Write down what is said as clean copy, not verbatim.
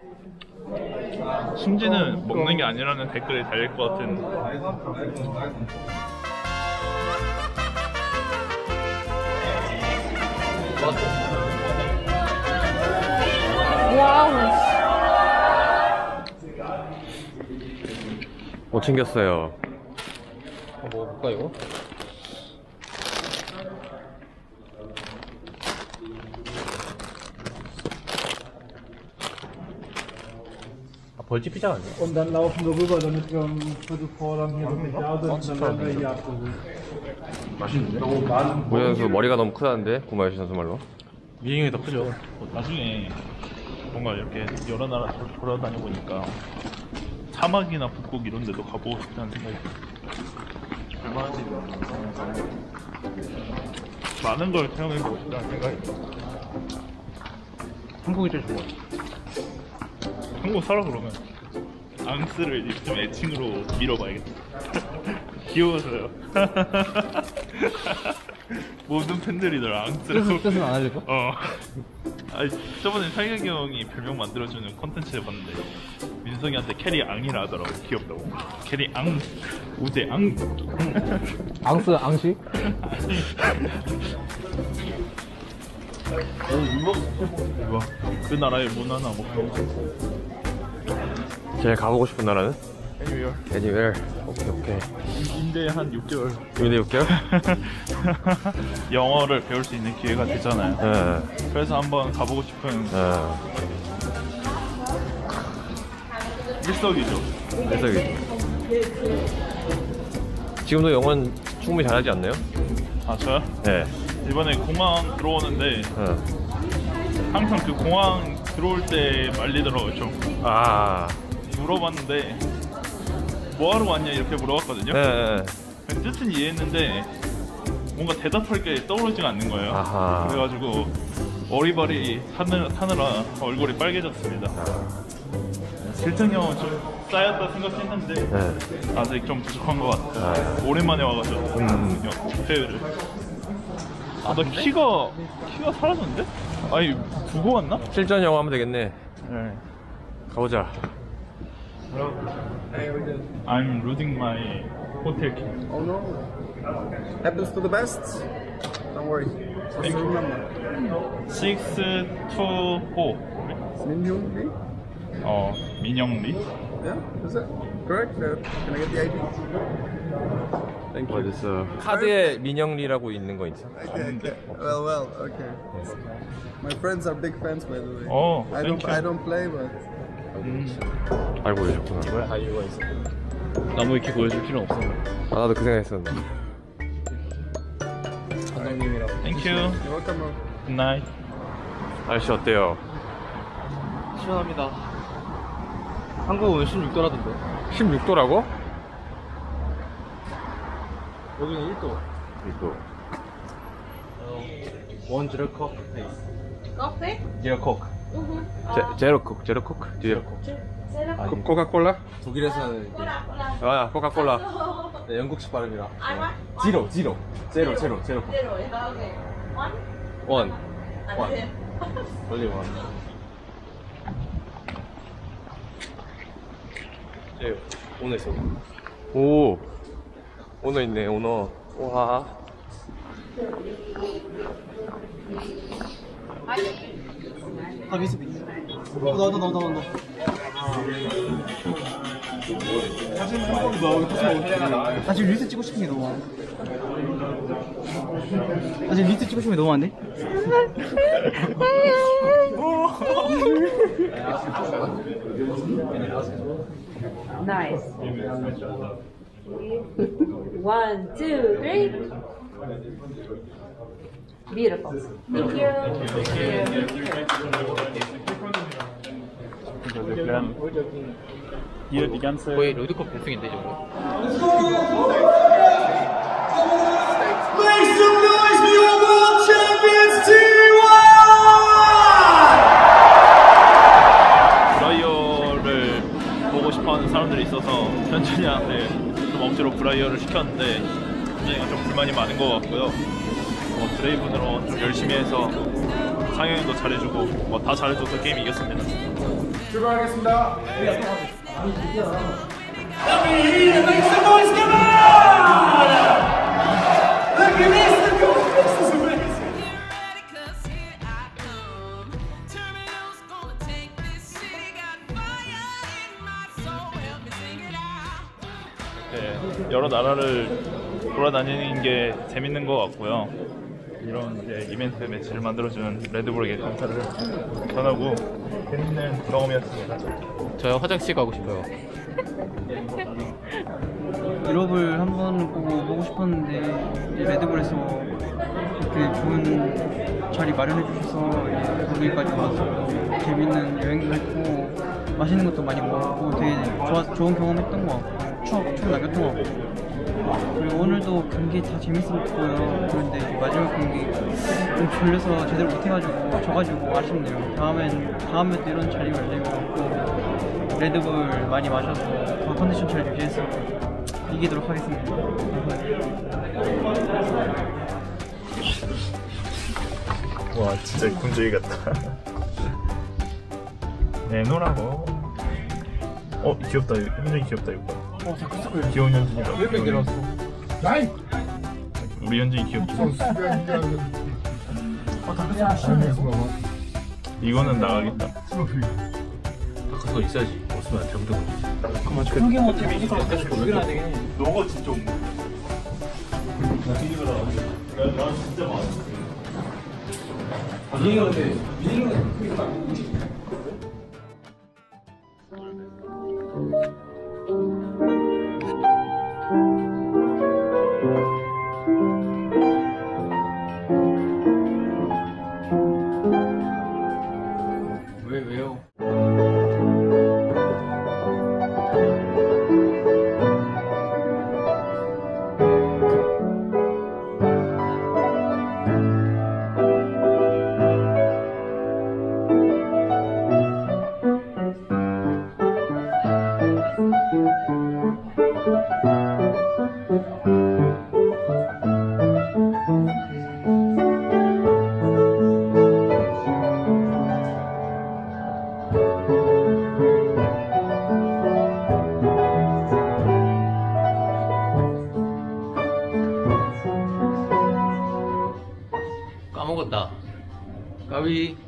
심지는 먹는 게 아니라는 댓글이 달릴 것 같은. 와우. 못 챙겼어요. 뭐 볼까 이거? 벌집 피자 아니야? Und dann laufen wir rüber, damit wir um Viertel vor dann hier wirklich da sind. Und dann werden wir hier abgeholt. 맛있는데? 구마 선수 머리가 너무 크다는데? 구마요시 선수 말로. 미행이 더 크죠. 나중에 뭔가 이렇게 여러 나라 돌아다녀 보니까 사막이나 북극 이런 데도 가보고 싶다는 생각이 들어요. 얼마나 많은 걸 체험해보고 싶다는 생각이 들어요. 한국이 제일 좋아. 한국 살아 그러면 앙스를 좀 애칭으로 밀어봐야겠다. 귀여워서요. 모든 팬들이 널 앙스라고. 뜻은 안 알려줘? 아니, 저번에 상혁이 형이 별명 만들어주는 콘텐츠를 봤는데 민성이한테 캐리 앙이라 하더라고. 귀엽다고. 캐리 앙, 우재 앙. 앙스 앙시? 이거 그 나라의 문화나 뭐 제일 가보고 싶은 나라는? 애니웨어. 애니웰. 오케이. 인대 한 6개월. 인대 6개월? 영어를 배울 수 있는 기회가 되잖아요. 네. 그래서 한번 가보고 싶은 일석이조. 지금도 영어는 충분히 잘하지 않나요? 아 저요? 네. 이번에 공항 들어오는데 항상 그 공항 들어올 때 말리더라고요. 좀 물어봤는데 뭐하러 왔냐 이렇게 물어봤거든요. 네. 뜻은 이해했는데 뭔가 대답할 게 떠오르지가 않는 거예요. 아하. 그래가지고 어리버리 타느라 얼굴이 빨개졌습니다. 실전형은 좀 쌓였다 생각했는데 아직 좀 부족한 것 같아요. 오랜만에 와가지고 회의를. 나 키가 사라졌는데? 아니 두고 왔나? 실전 영어 하면 되겠네. 네. 가보자. I'm losing my hotel key. Oh no. Happens to the best. Don't worry. Just remember. 624. Minhyun Lee? 민영리? Yeah, is it? Correct? Can I get the ID? Thank you. 어딨어? 카드에 민영리라고 있는 거 있어? Okay. Well, okay. My friends are big fans, by the way. Oh, I don't play, but. 알고 계셨구나. 다 이유가 있어. 나무 위키 보여줄 필요는 없어. 나도 그 생각했었는데. 관장님이랑. Thank you. You're welcome, bro. Good night. 날씨 어때요? 시원합니다. 한국은 16도라던데. 16도라고? 여기는 1도. 1도. 원 제로 콕 페이스. 커피? 제로 콕. 제로콕. 코카콜라? 독일에서는 아, 코카콜라. 네, 영국식 발음이라. 제로 콕. 원. 원리 원. 네, 오늘 있어. 오. 오너 있네, 오너. 와. 나온다. 나 지금 리스트 찍고 싶은 게 너무 많아. Nice. 1, 2, 3. Beautiful. Thank you. Hier die ganze. 거의 롤드컵 결승인데 저거. Make some noise for your world champions T1! 브라이어를 보고 싶어하는 사람들이 있어서 현준이한테 좀 억지로 브라이어를 시켰는데 현준이가 좀 불만이 많은 것 같고요. 드레이븐으로 좀 열심히 해서 상영도 잘해주고 다 잘해줘서 게임 이겼습니다. 출발하겠습니다. Let me hear you make some noise, come on! Look at this, this is amazing. 네, 여러 나라를 돌아다니는 게 재밌는 것 같고요. 이런 이제 이벤트 매치를 만들어주는 레드불에게 감사를 전하고 재밌는 경험이었습니다. 저 화장실 가고 싶어요. 유럽을 한번 보고 싶었는데 레드불에서 이렇게 좋은 자리 마련해 주셔서 독일까지 와서 재밌는 여행도 했고 맛있는 것도 많이 먹었고 되게 좋은 경험했던 것 같고 추억 남겼던 것 같고 그리고 오늘도 경기 다 재밌었고요. 그런데 이제 마지막 경기 좀 졸려서 제대로 못해가지고 져가지고 아쉽네요. 다음에 또 이런 자리가 열리면 꼭 레드불 많이 마셔서 더 컨디션 잘 유지해서 이기도록 하겠습니다. 와 진짜 군주이 같다. 내놓으라고. 귀엽다. 현준이 귀엽다 이거. 다크서클. 귀여운 현준이다. 왜 내려왔어? 나이. 우리 현준이 귀엽지. 이거는 나가겠다. 다크서클 있어야지. 없으면 병든 거지. 그러게 뭐 죽여야 되겠네. 너가 진짜 없네. 나 진짜 많아. 미니가 근데 왜요? 까먹었다. 까비.